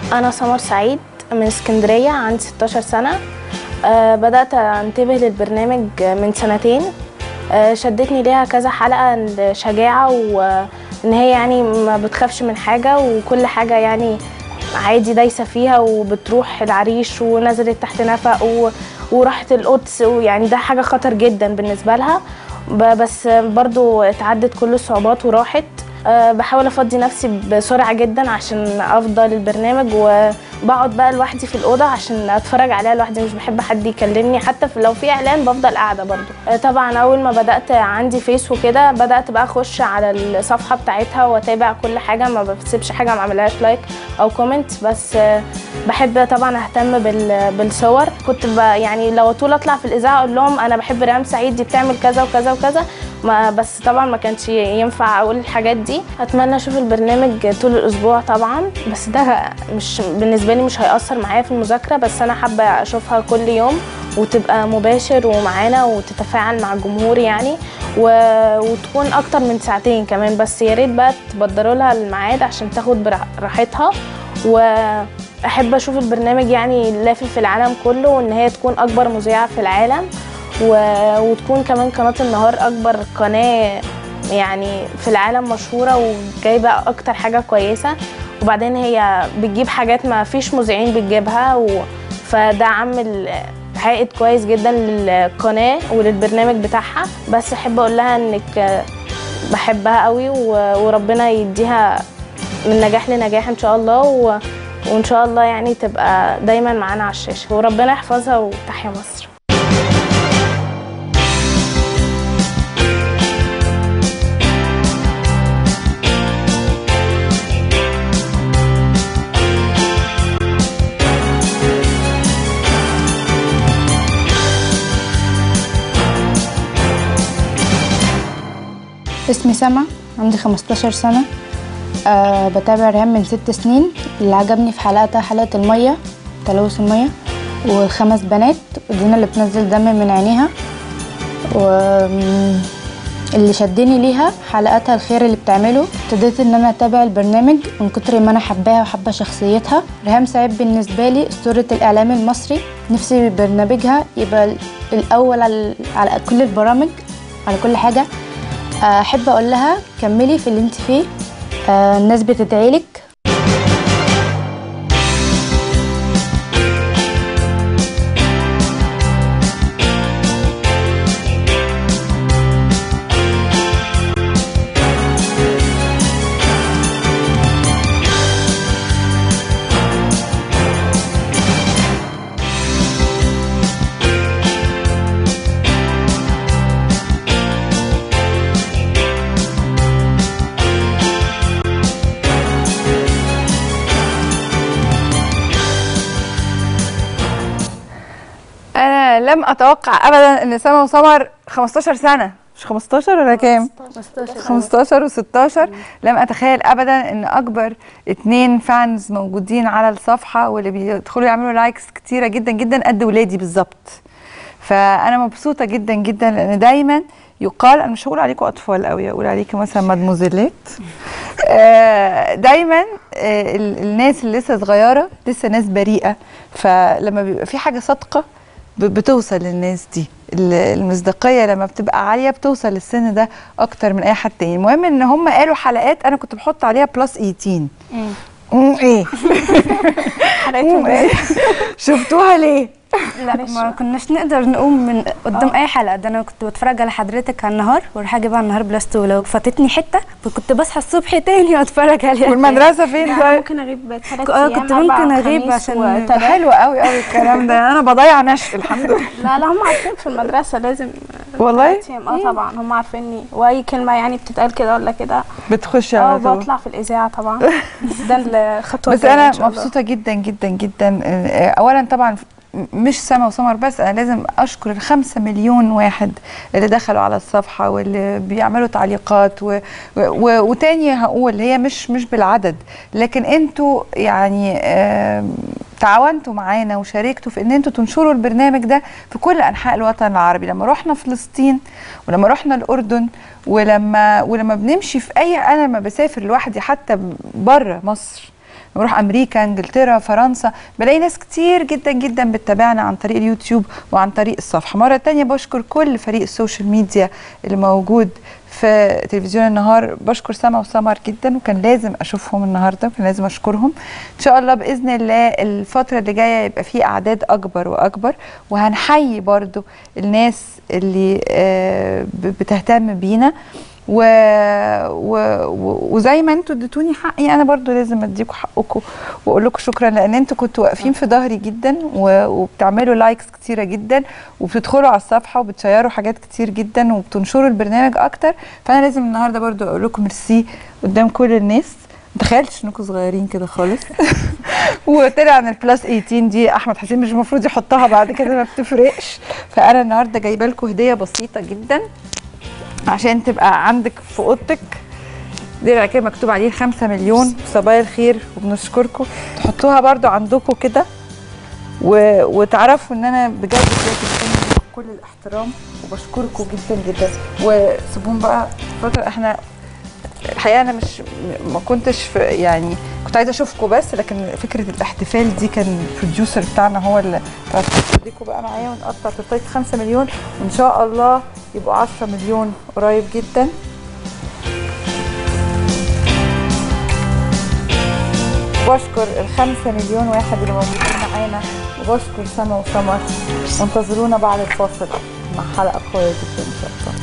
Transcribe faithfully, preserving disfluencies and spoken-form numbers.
أنا سمر سعيد من اسكندرية، عندي ستاشر سنة. أه بدأت أنتبه للبرنامج من سنتين. أه شدتني ليها كذا حلقة، الشجاعة وإن هي يعني ما بتخافش من حاجة، وكل حاجة يعني عادي دايسة فيها، وبتروح العريش ونزلت تحت نفق وراحت القدس، ويعني ده حاجة خطر جدا بالنسبة لها، بس برضو اتعدت كل الصعوبات وراحت. أه بحاول افضي نفسي بسرعه جدا عشان افضل البرنامج، وبقعد بقى لوحدي في الاوضه عشان اتفرج عليها لوحدي، مش بحب حد يكلمني، حتى لو في اعلان بفضل قاعده برضو. أه طبعا اول ما بدات عندي فيس وكده، بدات بقى اخش على الصفحه بتاعتها واتابع كل حاجه، ما بسيبش حاجه ما اعملهاش لايك او كومنت، بس أه بحب طبعا اهتم بالصور. كنت يعني لو طول اطلع في الاذاعه اقول لهم انا بحب ريهام سعيد، دي بتعمل كذا وكذا وكذا، ما بس طبعا ما كانش ينفع اقول الحاجات دي. اتمنى اشوف البرنامج طول الاسبوع طبعا، بس ده مش بالنسبه لي مش هيأثر معايا في المذاكره، بس انا حابه اشوفها كل يوم وتبقى مباشر ومعانا وتتفاعل مع الجمهور يعني، و... وتكون اكتر من ساعتين كمان، بس يا ريت بقى تبدروا لها الميعاد عشان تاخد براحتها. واحب اشوف البرنامج يعني لافف في العالم كله، وان هي تكون اكبر مذيعه في العالم، و... وتكون كمان قناه النهار اكبر قناه يعني في العالم مشهوره وجايبه اكتر حاجه كويسه. وبعدين هي بتجيب حاجات ما فيش مذيعين بتجيبها، و... فده عامل عائد كويس جدا للقناه وللبرنامج بتاعها. بس احب اقول لها انك بحبها قوي، و... وربنا يديها من نجاح لنجاح ان شاء الله، و... وان شاء الله يعني تبقى دايما معانا على الشاشه، وربنا يحفظها وتحيا مصر. اسمي سما، عندي خمستاشر سنة. أه بتابع ريهام من ست سنين. اللي عجبني في حلقتها حلقة المية، تلوث المية، وخمس بنات ودينا اللي بتنزل دم من عينيها. واللي شدني ليها حلقاتها الخير اللي بتعمله. ابتديت ان انا اتابع البرنامج من كتر ما انا حباها وحابه شخصيتها. ريهام سعيد بالنسبه لي اسطوره الاعلام المصري، نفسي برنامجها يبقى الاول على, على كل البرامج، على كل حاجه. احب اقول لها كملي في اللي انت فيه، آه الناس بتدعيلك. أنا لم أتوقع أبدا إن سما وسمر خمستاشر سنة، مش خمستاشر ولا كام؟ خمستاشر وستاشر. لم أتخيل أبدا إن أكبر اتنين فانز موجودين على الصفحة واللي بيدخلوا يعملوا لايكس كتيرة جدا جدا قد ولادي بالظبط. فأنا مبسوطة جدا جدا، لأن دايما يقال، أنا مش هقول عليكم أطفال قوي، أقول عليكم مثلا مدموزيلات. دايما الناس اللي لسه صغيرة لسه ناس بريئة، فلما بيبقى في حاجة صادقة بتوصل للناس دي. المصداقيه لما بتبقى عاليه بتوصل للسن ده اكتر من اي حد تاني. المهم ان هم قالوا حلقات انا كنت بحط عليها بلس تمنتاشر. امم ايه حلقتهم ايه؟ شفتوها ليه؟ لا ما كناش نقدر نقوم من قدام أوه. اي حلقه. ده انا كنت بتفرج على حضرتك على النهار واروح اجي بقى على النهار بلس تو، لو فاتتني حته كنت بصحى الصبح تاني واتفرج عليها. والمدرسه فين؟ ممكن اغيب ثلاث ايام، كنت ممكن اغيب عشان ده حلو قوي قوي الكلام ده. انا بضيع نشء الحمد لله. لا لا هم عارفين في المدرسه لازم والله. اه طبعا هم عارفيني، واي كلمه يعني بتتقال كده ولا كده بتخش على طول. اه بطلع في الاذاعه طبعا. ده الخطوه. بس انا مبسوطه جدا جدا جدا. اولا طبعا مش سما وسمر بس، انا لازم اشكر الخمسة مليون واحد اللي دخلوا على الصفحه واللي بيعملوا تعليقات، و... و... وتاني هقول هي مش مش بالعدد، لكن انتوا يعني آه... تعاونتوا معانا وشاركتوا في ان انتوا تنشروا البرنامج ده في كل انحاء الوطن العربي. لما رحنا فلسطين ولما رحنا الاردن ولما ولما بنمشي في اي، انا لما بسافر لوحدي حتى بره مصر بروح امريكا، انجلترا، فرنسا، بلاقي ناس كتير جدا جدا بتتابعنا عن طريق اليوتيوب وعن طريق الصفحه. مره تانية بشكر كل فريق السوشيال ميديا اللي موجود في تلفزيون النهار، بشكر سما وسمر جدا، وكان لازم اشوفهم النهارده وكان لازم اشكرهم. ان شاء الله باذن الله الفتره اللي جايه يبقى في اعداد اكبر واكبر، وهنحيي برضو الناس اللي بتهتم بينا، و... و... وزي ما انتوا اديتوني حقي انا برضو لازم اديكم حقكم واقول لكم شكرا، لان انتوا كنتوا واقفين في ظهري جدا و... وبتعملوا لايكس كتيره جدا وبتدخلوا على الصفحه وبتشيروا حاجات كتير جدا وبتنشروا البرنامج اكتر. فانا لازم النهارده برضو اقول لكم ميرسي قدام كل الناس. ما تخيلتش انكم صغيرين كده خالص. وطلع ان البلس ثمانية عشر دي احمد حسين مش المفروض يحطها بعد كده، ما بتفرقش. فانا النهارده جايبه لكم هديه بسيطه جدا عشان تبقى عندك في اوضتك. درع كده مكتوب عليه خمسة مليون صبايا الخير وبنشكركم، تحطوها برضو عندكم كده و... وتعرفوا ان انا بجد بجد كل الاحترام وبشكركم جدا جدا. وسيبون بقى فتره، احنا الحقيقه انا مش ما كنتش في يعني كنت عايزه اشوفكم بس، لكن فكره الاحتفال دي كان البروديوسر بتاعنا هو اللي خليكم بقى معايا ونقطع تورتايه خمسة مليون، وان شاء الله يبقوا عشرة مليون قريب جدا. وبشكر الخمسة مليون واحد اللي موجودين معانا، وبشكر سما وسمر، وانتظرونا بعد الفاصل مع حلقه قويه جدا ان شاء الله.